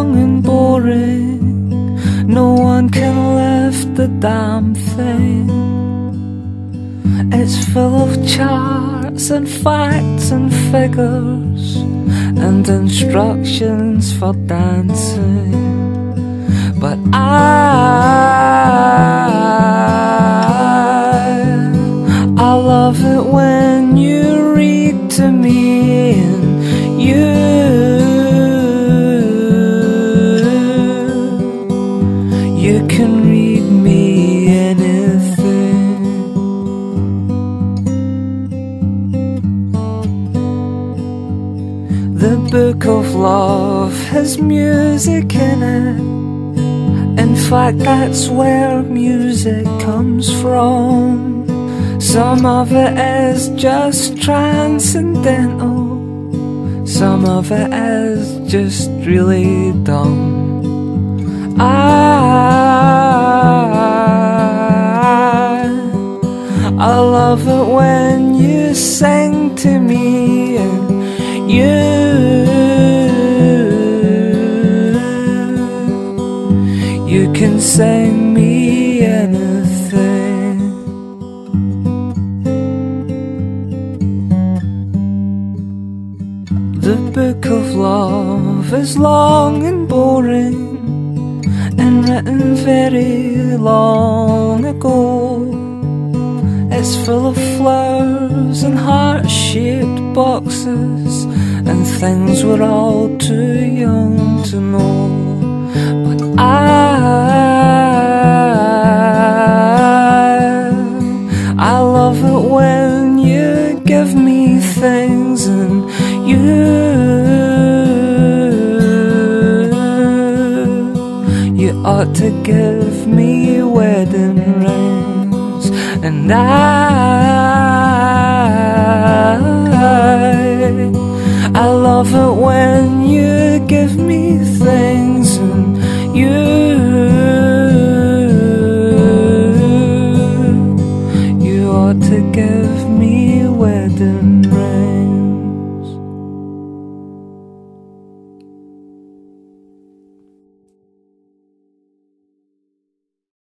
long and boring. No one can lift the damn thing. It's full of charts and facts and figures and instructions for dancing. But I love it when you read to me, and you can read me anything. The book of love has music in it. In fact, that's where music comes from. Some of it is just transcendental, some of it is just really dumb. I love it when you sing to me, and you can sing me anything. The book of love is long and boring and written very long ago. It's full of flowers and heart-shaped boxes and things we're all too young to know. But I love it when you give me things, and you ought to give me wedding rings. And I love it when you give me things, and you ought to give me wedding rings.